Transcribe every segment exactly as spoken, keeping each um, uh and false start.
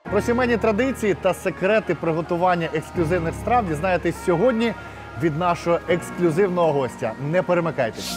Про сімейні традиції та секрети приготування ексклюзивних страв дізнаєтесь сьогодні від нашого ексклюзивного гостя. Не перемикайтесь.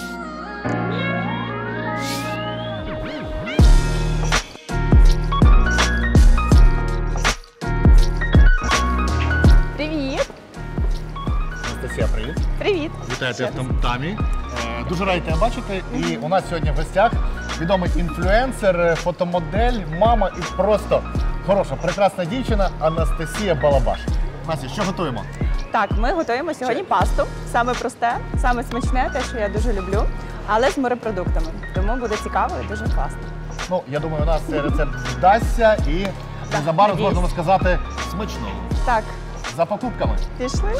Привіт! Анастасія, привіт. Привіт! Вітаю тебе в Там-Тамі. Дуже радий тебе бачити. І у нас сьогодні в гостях відомий інфлюенсер, фотомодель, мама і просто хороша, прекрасна дівчина Анастасія Балабаш. Настя, що готуємо? Так, ми готуємо сьогодні пасту. Саме просте, саме смачне, те, що я дуже люблю, але з морепродуктами. Тому буде цікаво і дуже класно. Ну, я думаю, у нас цей рецепт вдасться і незабаром надіюсь. зможемо сказати смачного. Так, За покупками. пішли.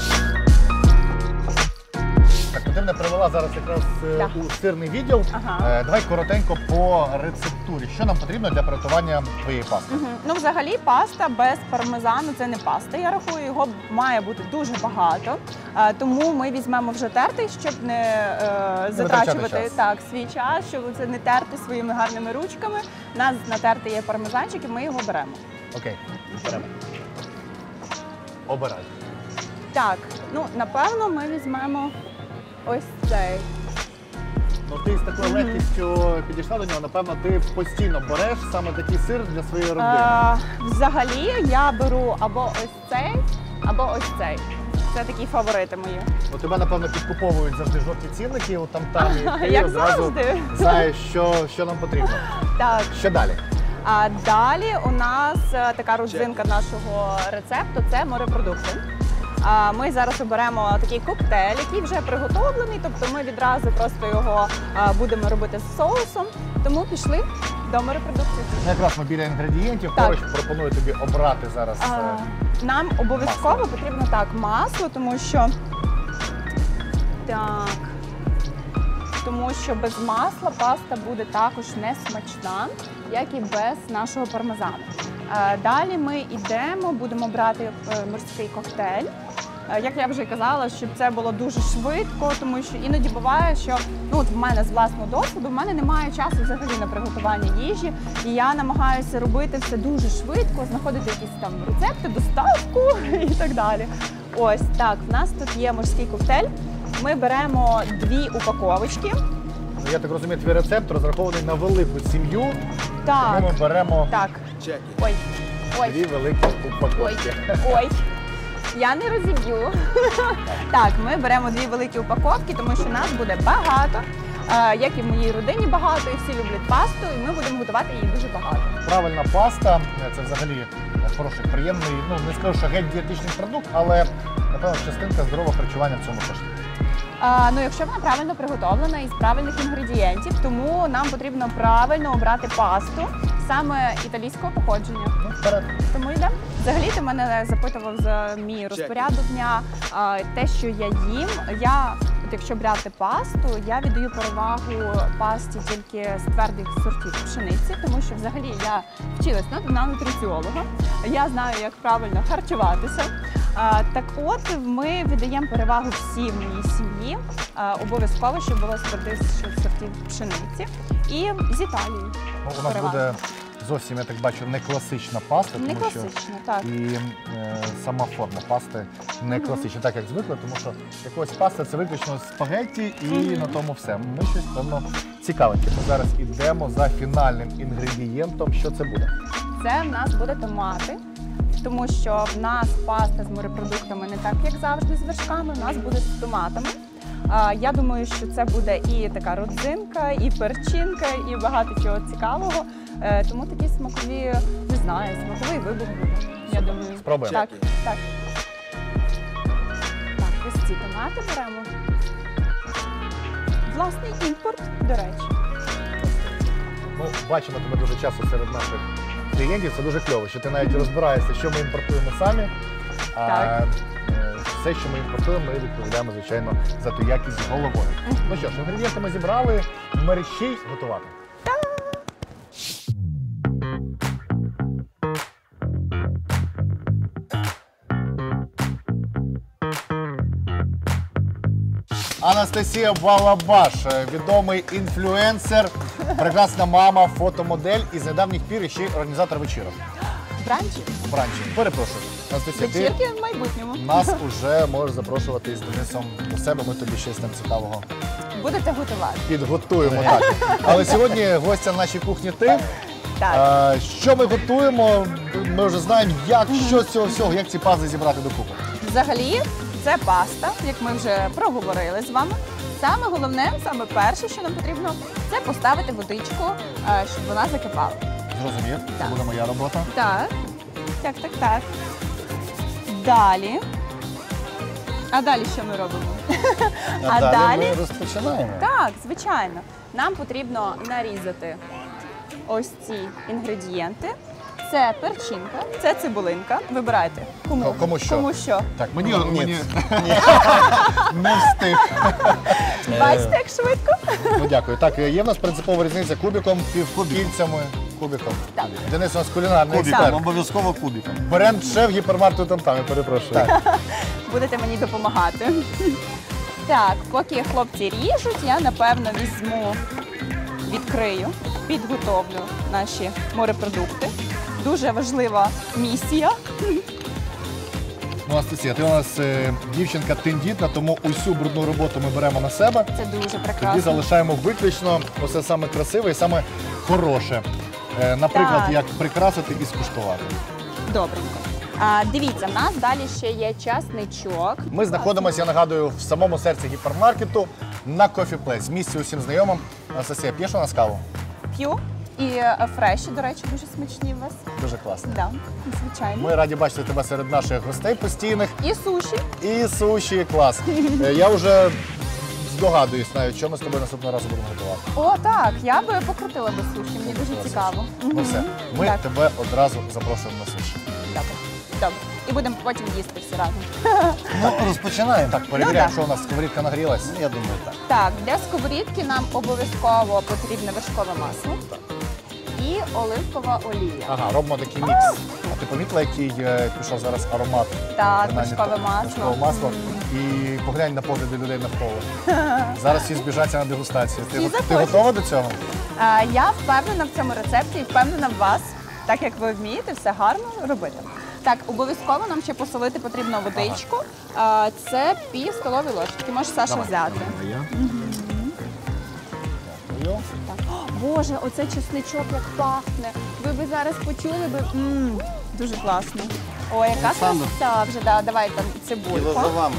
Так, то ти мене привела зараз якраз е, Да. у сирний відділ. Ага. Е, давай коротенько по рецептурі. Що нам потрібно для приготування твоєї пасти? Мгм. Ну, взагалі, паста без пармезану – це не паста. Я рахую, його має бути дуже багато. Е, Тому ми візьмемо вже тертий, щоб не е, затрачувати час. так, свій час, щоб це не терти своїми гарними ручками. У нас натертий є пармезанчик, і ми його беремо. Окей, беремо. Обирай. Так, ну, напевно, ми візьмемо ось цей. Ну, ти з такою Мгм. легкістю підійшла до нього, напевно, ти постійно береш саме такий сир для своєї родини. Е, взагалі, я беру або ось цей, або ось цей. Це такі фаворити мої. У тебе, напевно, підкуповують завжди жовті цінники, от там там, і ти Як одразу завжди. знаєш, що, що нам потрібно. Так. Що далі? А далі у нас е, така родзинка нашого рецепту – це морепродукти. А ми зараз оберемо такий коктейль, який вже приготовлений, тобто ми відразу просто його е, будемо робити з соусом. Тому пішли до морепродуктів. Ну, якраз ми біля інгредієнтів. Так. Поруч пропоную тобі обрати зараз. А, е, нам обов'язково масло. потрібно так масло, тому що так, тому що без масла паста буде також не смачна, як і без нашого пармезану. Е, Далі ми йдемо, будемо брати е, морський коктейль. Е, Як я вже казала, щоб це було дуже швидко, тому що іноді буває, що ну, от в мене з власного досвіду в мене немає часу взагалі на приготування їжі, і я намагаюся робити все дуже швидко, знаходити якісь там рецепти, доставку і так далі. Ось так, в нас тут є морський коктейль. Ми беремо дві упаковочки. Ну, я так розумію, твій рецепт розрахований на велику сім'ю. Так, Тому ми беремо так. Ой, ой. дві великі Ой, упаковки. ой, я не розіб'ю. Так, ми беремо дві великі упаковки, тому що нас буде багато, е, як і в моїй родині багато, і всі люблять пасту, і ми будемо готувати її дуже багато. Правильна паста – це взагалі хороший, приємний, ну не скажу, що геть дієтичний продукт, але, напевно, частинка здорового харчування в цьому теж. А, ну, якщо вона правильно приготовлена із правильних інгредієнтів, тому нам потрібно правильно обрати пасту саме італійського походження. Ну, вперед. Тому йдемо. Взагалі ти мене запитував за мій розпорядок дня, а, те, що я їм. Я, от якщо брати пасту, я віддаю перевагу пасті тільки з твердих сортів пшениці, тому що взагалі я вчилась на, на нутриціолога. Я знаю, як правильно харчуватися. А, так от, ми віддаємо перевагу всій в моїй сім'ї. А, обов'язково, щоб було з твердих сортів пшениці. І з Італії. Ну, у нас переважно. буде зовсім, я так бачу, не класична паста, Не тому що класично, так. і е, сама форма пасти не класична, так як звикли, тому що якогось паста це виключно спагетті і Мгм. на тому все. Ми щось певно цікавеньке. Ми зараз йдемо за фінальним інгредієнтом. Що це буде? Це в нас буде томати, тому що в нас паста з морепродуктами не так, як завжди, з вершками, в нас буде з томатами. А, Я думаю, що це буде і така родзинка, і перчинка, і багато чого цікавого. Е, Тому такі смакові, не знаю, смаковий вибух буде, я думаю. Спробуємо. Так, так. Так, ось ці томати беремо. Власний імпорт, до речі. Ну, бачимо тебе дуже часто серед наших клієнтів. Це дуже кльово, що ти навіть розбираєшся, що ми імпортуємо самі. А Так. е, все, що ми імпортуємо, ми відповідаємо, звичайно, за ту якість головою. Ну що ж, інгредієнти ми зібрали, мерщій готувати. Анастасія Балабаш, відомий інфлюенсер, прекрасна мама, фотомодель і з недавніх пір ще й організатор вечірок. Бранчі. Бранчі. Перепрошую. Анастасія, ти Вечірки в майбутньому. нас уже можеш запрошувати з Денисом до себе, ми тобі щось там цікавого Будете готувати. підготуємо. Так. Але сьогодні гостя на нашій кухні ти. Так. А, що ми готуємо, ми вже знаємо, як, що з цього всього, як ці пазли зібрати докупи. Взагалі, це паста, як ми вже проговорили з вами. Саме головне, саме перше, що нам потрібно, це поставити водичку, е, щоб вона закипала. Зрозумів? Це Так. буде моя робота. Так, так, так, так. Далі. А далі що ми робимо? А далі? ми розпочинаємо. Так, звичайно. Нам потрібно нарізати ось ці інгредієнти. Це перчинка, це цибулинка. Вибирайте. Кому? Ко- кому що? Кому що? Так, мені, Ні. мені... не встиг. Бачите, як швидко? Ну, дякую. Так, є в нас принципова різниця кубиком, півкільцями, кубиком. Так. Денис у нас кулінарний Кубиком, експерт. обов'язково кубиком. Бренд-шеф гіпермаркету там-там, я перепрошую. Будете мені допомагати. Так, поки хлопці ріжуть, я напевно візьму, відкрию, підготовлю наші морепродукти. Дуже важлива місія. Ну, Анастасія, ти у нас е, дівчинка тендітна, тому усю брудну роботу ми беремо на себе. Це дуже Тоді прекрасно. залишаємо виключно усе саме красиве і саме хороше. Е, наприклад, Так. як прикрасити і скуштувати. Добренько. А, дивіться, в нас далі ще є часничок. Ми знаходимося, я нагадую, в самому серці гіпермаркету на Coffee Place. Місці усім знайомим. Анастасія, п'єш у нас каву? П'ю. І е, фреші, до речі, дуже смачні у вас. Дуже класно. Да, звичайно. Ми раді бачити тебе серед наших гостей постійних. І суші. І суші, клас. Е, Я вже здогадуюсь навіть, що ми з тобою наступного разу будемо готувати. О, так, я би покрутила би суші, мені дуже Покрутила цікаво. Ну все, ми Так. тебе одразу запрошуємо на суші. Добре. Добре. І будемо потім їсти всі разом. Ну, розпочинаємо. Так, перевіряємо, Ну, що у нас сковорідка нагрілась. Я думаю, так. Так, для сковорідки нам обов'язково потрібне вершкове масло і оливкова олія. Ага, робимо такий мікс. А ти помітила, який е, пішов зараз аромат? Так, Принаймні, вершкове то- масло. вершкове масло. І поглянь на погляди людей навколо. Зараз всі збіжаться на дегустацію. Ти, Всі го- ти захочуть. готова до цього? А, я впевнена в цьому рецепті і впевнена в вас, так як ви вмієте все гарно робити. Так, обов'язково нам ще посолити потрібно водичку. А, це пів столової ложки. Ти можеш, Саша, взяти. Дякую. Так. О, Боже, оце чесничок як пахне. Ви б зараз почули би. М, дуже класно. Ой, яка Олександр. краса вже, да, давай там Діло цибульку. за вами.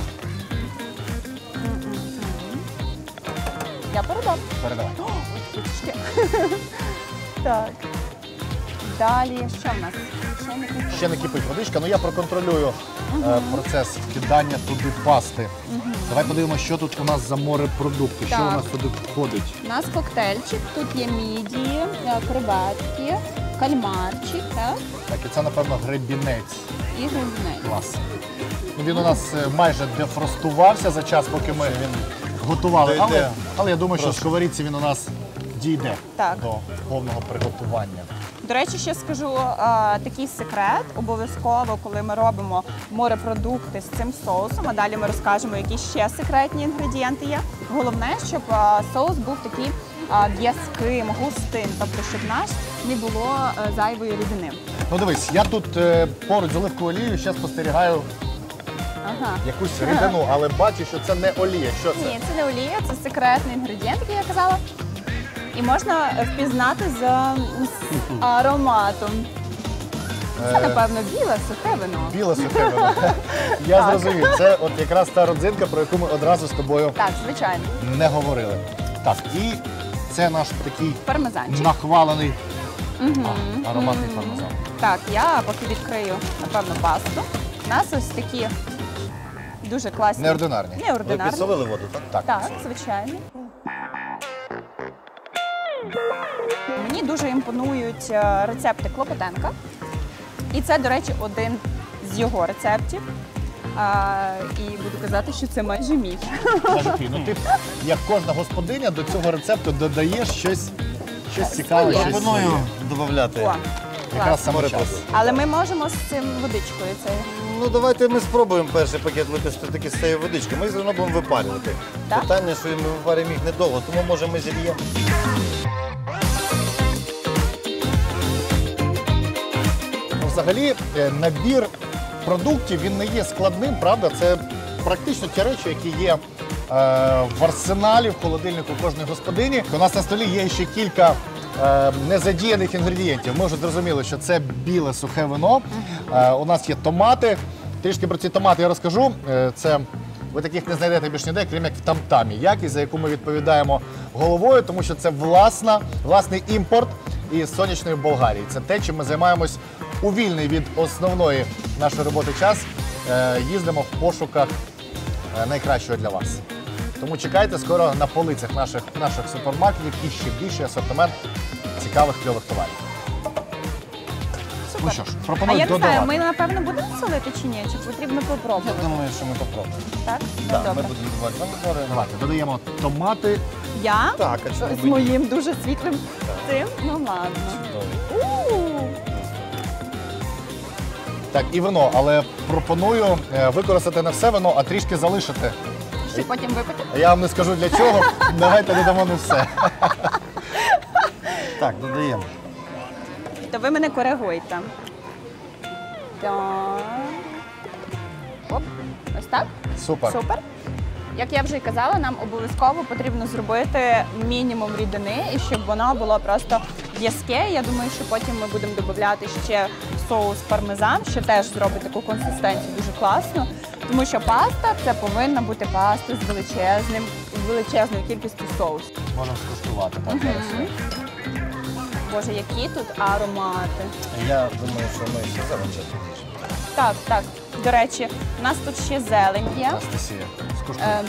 Я передам. Передавай. Трішки. Так. Далі, що в нас? Ще не кипить. Ще не кипить водичка, але я проконтролюю е, процес кидання туди пасти. Давай подивимося, що тут у нас за морепродукти, що Так. у нас туди входить. У нас коктейльчик, тут є мідії, е, креветки, кальмарчик, так? Так, і це, напевно, гребінець. І грибнець. Клас. Ну, він у нас е, майже дефростувався за час, поки ми готували. Дійде. Але, але я думаю, що в сковорідці він у нас дійде Так. до повного приготування. До речі, ще скажу а, такий секрет. Обов'язково, коли ми робимо морепродукти з цим соусом, а далі ми розкажемо, які ще секретні інгредієнти є. Головне, щоб а, соус був такий а, в'язким, густим, тобто щоб наш не було а, зайвої рідини. Ну дивись, я тут е, поруч з оливковою олією ще спостерігаю Ага. якусь рідину, але бачу, що це не олія. Що це? Ні, це не олія, це секретний інгредієнт, який я казала. І можна впізнати за м, з ароматом. Це, Е, напевно, біле сухе вино. Біле сухе вино. Я Так. зрозумів. Це от якраз та родзинка, про яку ми одразу з тобою Так, звичайно. не говорили. Так, і це наш такий Пармезанчик. нахвалений а, ароматний пармезан. Так, я поки відкрию, напевно, пасту. У нас ось такі дуже класні. Неординарні. Ви Неординарні. підсолили воду, так? Так. Так, звичайно. Мені дуже імпонують е, рецепти Клопотенка. І це, до речі, один з його рецептів. А, і буду казати, що це майже мій. Каже, ти, ну ти, як кожна господиня, до цього рецепту додаєш щось, щось цікаве, своє. щось Пропоную своє. додати. О, Якраз клас. саме час. Морепродукт. Але ми можемо з цим водичкою це. Ну давайте ми спробуємо перший пакет виписати таки з цієї водички. Ми знову будемо випарювати. Так? Питання, що ми випарюємо їх недовго, тому може ми зільємо. Ну, взагалі е, набір продуктів він не є складним, правда? Це практично ті речі, які є е, в арсеналі, в холодильнику кожної господині. У нас на столі є ще кілька е, незадіяних інгредієнтів. Ми вже зрозуміли, що це біле сухе вино. Е, у нас є томати. Трішки про ці томати я розкажу. Е, це ви таких не знайдете більш ніде, крім як в тамтамі. Якість, за яку ми відповідаємо головою, тому що це власна, власний імпорт із сонячної Болгарії. Це те, чим ми займаємось у вільний від основної нашої роботи час. Е, їздимо в пошуках е, найкращого для вас. Тому чекайте скоро на полицях наших, наших супермаркетів і ще більший асортимент цікавих кльових товарів. Супер. Ну що ж, А пропоную я не додавати. знаю, ми напевно будемо солити чи ні? Чи потрібно Я попробувати? думаю, що ми попробуємо. Так? Ну, Так, ми добре. будемо додавати помідори. Давайте, додаємо томати. Я? Так, а чому З б і ні? моїм дуже світлим цим? Ну ладно. Чудово. У-у-у. Так, і вино, але пропоную е, використати не все вино, а трішки залишити. Щоб потім випити? Я вам не скажу для чого, давайте додамо не все. Так, додаємо. То ви мене коригуєте. Так. Оп. Ось так? Супер. Супер. Як я вже й казала, нам обов'язково потрібно зробити мінімум рідини, і щоб воно було просто в'язке. Я думаю, що потім ми будемо додати ще соус пармезан, що теж зробить таку консистенцію дуже класно. Тому що паста це повинна бути паста з величезним, величезною кількістю соусу. Можемо скуштувати. Так, зараз. Боже, які тут аромати. Я думаю, що ми ще залишимо. Так, так. До речі, у нас тут ще зелень є. Анастасія, скуштуй. Е,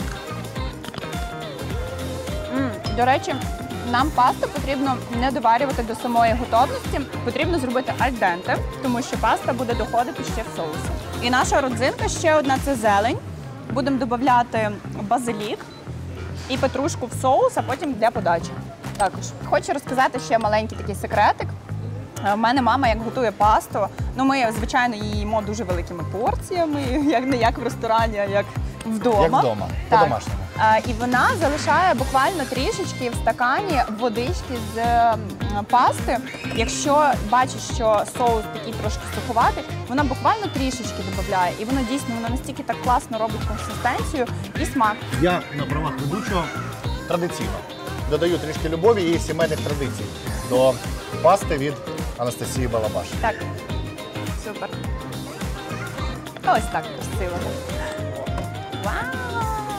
м, До речі, нам пасту потрібно не доварювати до самої готовності, потрібно зробити альденте, тому що паста буде доходити ще в соусі. І наша родзинка ще одна це зелень. Будемо додавати базилік і петрушку в соус, а потім для подачі. Також хочу розказати ще маленький такий секретик. У мене мама як готує пасту. Ну, ми, звичайно, її їмо дуже великими порціями, як не як в ресторані, а як вдома. Як вдома, Так. по-домашньому. А, І вона залишає буквально трішечки в стакані водички з м, пасти. Якщо бачиш, що соус такий трошки суховатий, вона буквально трішечки додає. І воно дійсно воно настільки так класно робить консистенцію і смак. Я на правах ведучого традиційно додаю трішки любові і сімейних традицій до пасти від Анастасії Балабаш. Так, супер. Ось так красиво. Вау!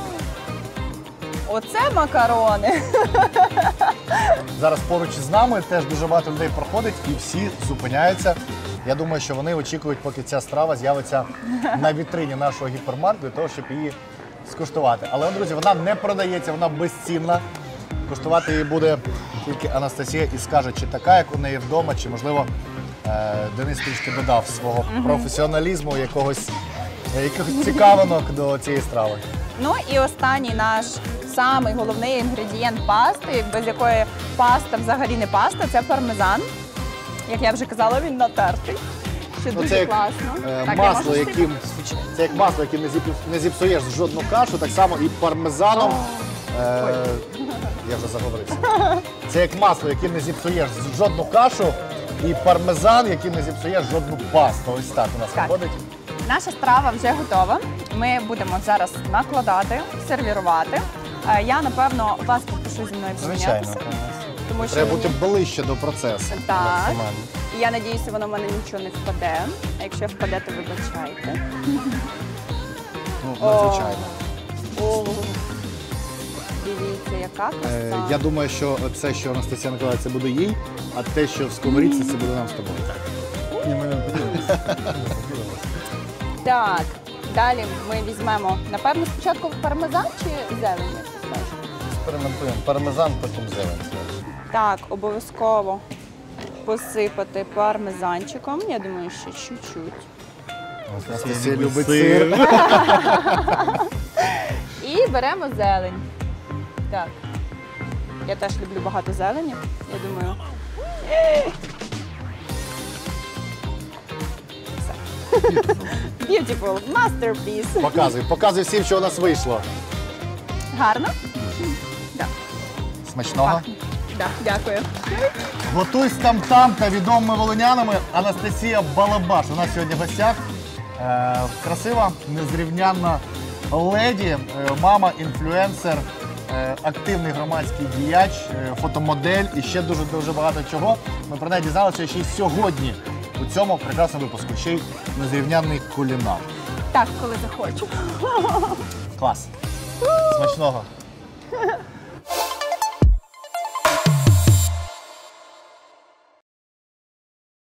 Оце макарони. Зараз поруч із нами теж дуже багато людей проходить і всі зупиняються. Я думаю, що вони очікують, поки ця страва з'явиться на вітрині нашого гіпермаркету, для того, щоб її скуштувати. Але, друзі, вона не продається, вона безцінна. Куштувати її буде тільки Анастасія і скаже, чи така, як у неї вдома, чи, можливо, е, Денис трішки додав свого професіоналізму, якогось, якихось цікавинок до цієї страви. Ну і останній наш самий головний інгредієнт пасти, без якої паста взагалі не паста, це пармезан. Як я вже казала, він натертий, що Ну, дуже це як, класно. е, Так, я масло, можу яким, це як масло, яким не, зіп, не зіпсуєш жодну кашу, так само і пармезаном. Е, я вже заговорився. Це як масло, яким не зіпсуєш жодну кашу, і пармезан, яким не зіпсуєш жодну пасту. Ось так у нас Так. виходить. Наша страва вже готова. Ми будемо зараз накладати, сервірувати. Е, Я, напевно, вас попрошу зі мною Звичайно. помінятися. Тому що Треба бути мені- ближче до процесу. Так. Максимально. І я надіюся, воно в мене нічого не впаде. А якщо впаде, то вибачайте. Ну, О. надзвичайно. О, дивіться, яка краса. Е, я думаю, що це, що Анастасія Миколаївна, це буде їй, а те, що в сковорідці, це буде нам з тобою. Ні, ми не поділимося. Так, далі ми візьмемо, напевно, спочатку пармезан чи зелень, як ти скажеш? Експериментуємо. Пармезан, потім зелень. Так, обов'язково посипати пармезанчиком. Я думаю, ще чуть-чуть. Анастасія любить сир. І беремо зелень. Так. Я теж люблю багато зелені. Я думаю. Все. Beautiful. Masterpiece. Показуй, показуй всім, що у нас вийшло. Гарно? Так. Смачного. Пахне. Да, дякую. Готуйсь там там та відомими волинянами Анастасія Балабаш. У нас сьогодні в гостях е, красива, незрівнянна леді, е, мама, інфлюенсер, е, активний громадський діяч, е, фотомодель і ще дуже-дуже багато чого. Ми про неї дізналися ще й сьогодні у цьому прекрасному випуску. Ще й незрівнянний кулінар. Так, коли захочу. Клас. Смачного.